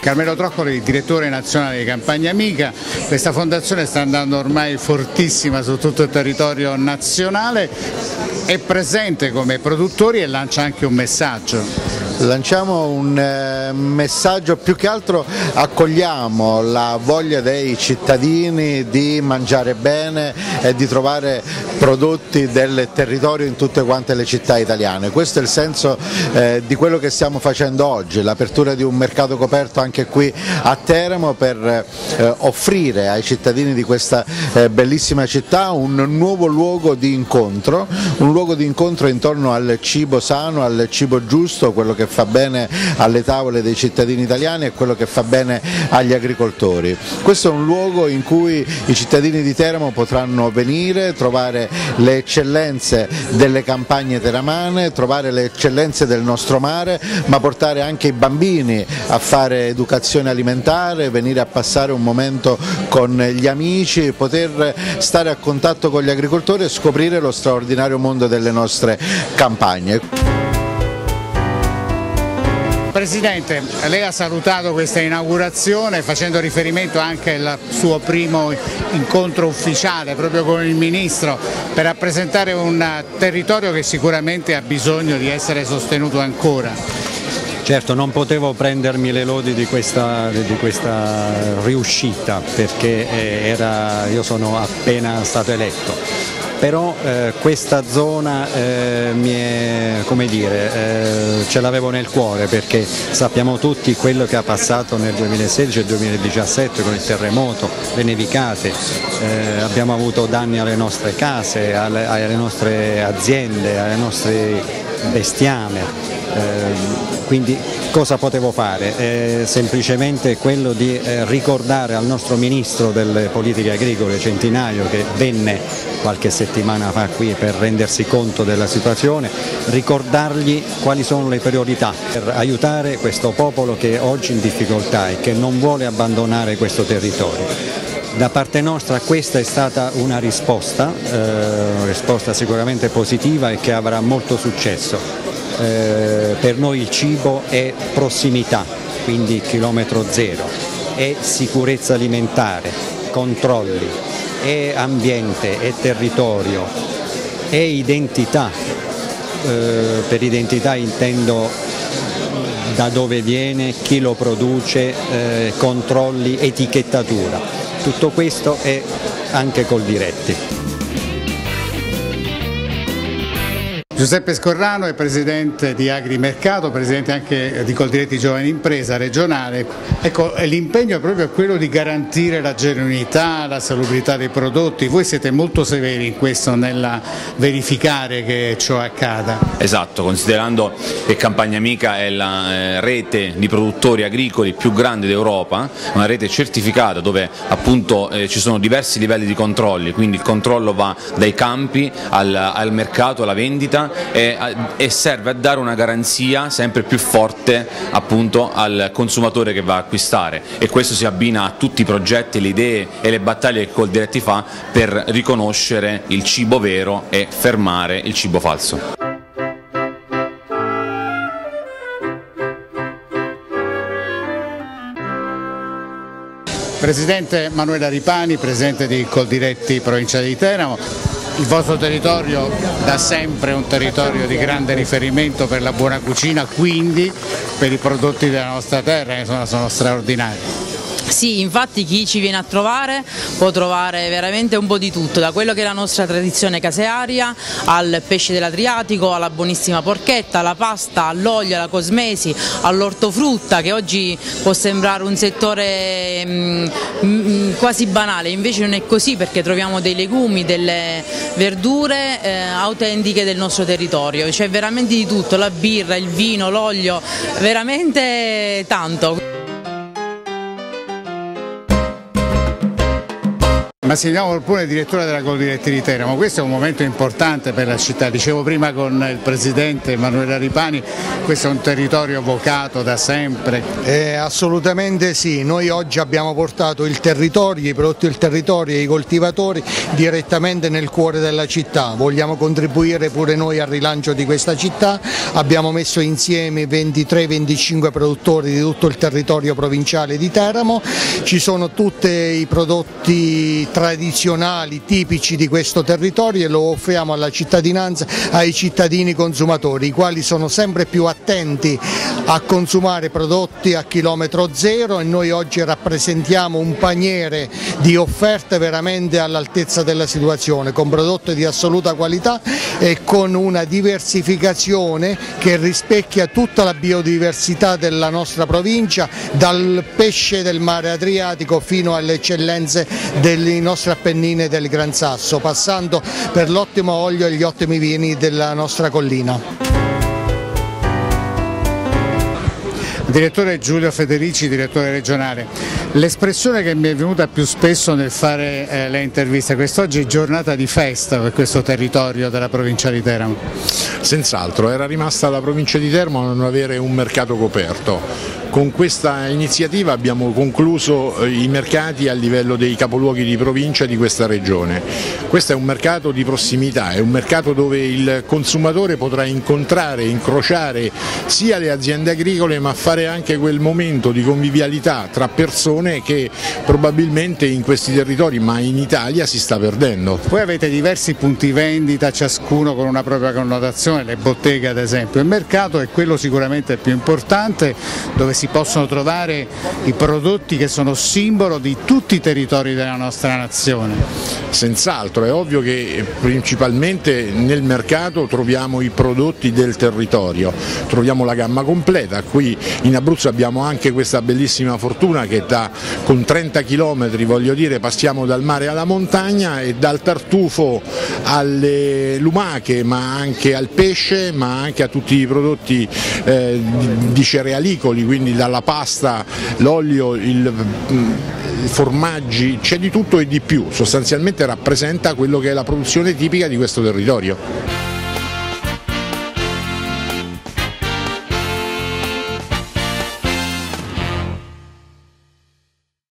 Carmelo Troccoli, direttore nazionale di Campagna Amica. Questa fondazione sta andando ormai fortissima su tutto il territorio nazionale, è presente come produttori e lancia anche un messaggio. Lanciamo un messaggio, più che altro accogliamo la voglia dei cittadini di mangiare bene e di trovare prodotti del territorio in tutte quante le città italiane. Questo è il senso di quello che stiamo facendo oggi, l'apertura di un mercato coperto anche qui a Teramo per offrire ai cittadini di questa bellissima città un nuovo luogo di incontro, intorno al cibo sano, al cibo giusto, quello che fa bene alle tavole dei cittadini italiani e quello che fa bene agli agricoltori. Questo è un luogo in cui i cittadini di Teramo potranno venire, trovare le eccellenze delle campagne teramane, trovare le eccellenze del nostro mare, ma portare anche i bambini a fare educazione alimentare, venire a passare un momento con gli amici, poter stare a contatto con gli agricoltori e scoprire lo straordinario mondo delle nostre campagne. Presidente, lei ha salutato questa inaugurazione facendo riferimento anche al suo primo incontro ufficiale proprio con il Ministro per rappresentare un territorio che sicuramente ha bisogno di essere sostenuto ancora. Certo, non potevo prendermi le lodi di questa riuscita perché io sono appena stato eletto. Però questa zona ce l'avevo nel cuore perché sappiamo tutti quello che ha passato nel 2016 e 2017 con il terremoto, le nevicate, abbiamo avuto danni alle nostre case, alle nostre aziende, alle nostre bestiame. Quindi cosa potevo fare? Semplicemente quello di ricordare al nostro Ministro delle Politiche Agricole Centinaio, che venne qualche settimana fa qui per rendersi conto della situazione, ricordargli quali sono le priorità per aiutare questo popolo che è oggi in difficoltà e che non vuole abbandonare questo territorio. Da parte nostra questa è stata una risposta sicuramente positiva e che avrà molto successo. Per noi il cibo è prossimità, quindi chilometro zero, è sicurezza alimentare, controlli, è ambiente, è territorio, è identità. Per identità intendo da dove viene, chi lo produce, controlli, etichettatura. Tutto questo è anche Coldiretti. Giuseppe Scorrano è presidente di Agrimercato, presidente anche di Coldiretti Giovani Impresa regionale. Ecco, l'impegno è proprio quello di garantire la genuinità, la salubrità dei prodotti. Voi siete molto severi in questo, nella verificare che ciò accada. Esatto, considerando che Campagna Amica è la rete di produttori agricoli più grande d'Europa, una rete certificata dove appunto ci sono diversi livelli di controlli, quindi il controllo va dai campi al mercato, alla vendita, e serve a dare una garanzia sempre più forte appunto al consumatore che va a acquistare, e questo si abbina a tutti i progetti, le idee e le battaglie che Coldiretti fa per riconoscere il cibo vero e fermare il cibo falso. Presidente Manuela Ripani, presidente di Coldiretti Provincia di Teramo. Il vostro territorio da sempre è un territorio di grande riferimento per la buona cucina, quindi per i prodotti della nostra terra che sono straordinari. Sì, infatti chi ci viene a trovare può trovare veramente un po' di tutto, da quello che è la nostra tradizione casearia, al pesce dell'Adriatico, alla buonissima porchetta, alla pasta, all'olio, alla cosmesi, all'ortofrutta, che oggi può sembrare un settore quasi banale, invece non è così, perché troviamo dei legumi, delle verdure autentiche del nostro territorio, c'è veramente di tutto, la birra, il vino, l'olio, veramente tanto. Massimiliano Volpone, direttore della Coldiretti di Teramo. Questo è un momento importante per la città, dicevo prima con il presidente Emanuele Ripani, questo è un territorio vocato da sempre. Assolutamente sì, noi oggi abbiamo portato il territorio, i prodotti del territorio e i coltivatori direttamente nel cuore della città, vogliamo contribuire pure noi al rilancio di questa città, abbiamo messo insieme 23-25 produttori di tutto il territorio provinciale di Teramo, ci sono tutti i prodotti tradizionali, tipici di questo territorio e lo offriamo alla cittadinanza, ai cittadini consumatori, i quali sono sempre più attenti a consumare prodotti a chilometro zero e noi oggi rappresentiamo un paniere di offerte veramente all'altezza della situazione, con prodotti di assoluta qualità e con una diversificazione che rispecchia tutta la biodiversità della nostra provincia, dal pesce del mare Adriatico fino alle eccellenze dei nostri Appennini e del Gran Sasso, passando per l'ottimo olio e gli ottimi vini della nostra collina. Direttore Giulio Federici, direttore regionale, l'espressione che mi è venuta più spesso nel fare le interviste, quest'oggi è giornata di festa per questo territorio della provincia di Teramo. Senz'altro, era rimasta la provincia di Teramo a non avere un mercato coperto. Con questa iniziativa abbiamo concluso i mercati a livello dei capoluoghi di provincia di questa regione. Questo è un mercato di prossimità, è un mercato dove il consumatore potrà incontrare, incrociare sia le aziende agricole ma fare anche quel momento di convivialità tra persone che probabilmente in questi territori ma in Italia si sta perdendo. Voi avete diversi punti vendita, ciascuno con una propria connotazione, le botteghe ad esempio. Il mercato è quello sicuramente più importante dove si possono trovare i prodotti che sono simbolo di tutti i territori della nostra nazione. Senz'altro, è ovvio che principalmente nel mercato troviamo i prodotti del territorio, troviamo la gamma completa. Qui in Abruzzo abbiamo anche questa bellissima fortuna che con 30 km, voglio dire, passiamo dal mare alla montagna e dal tartufo alle lumache, ma anche al pesce, ma anche a tutti i prodotti di cerealicoli, quindi dalla pasta, l'olio, i formaggi, c'è di tutto e di più, sostanzialmente rappresenta quello che è la produzione tipica di questo territorio.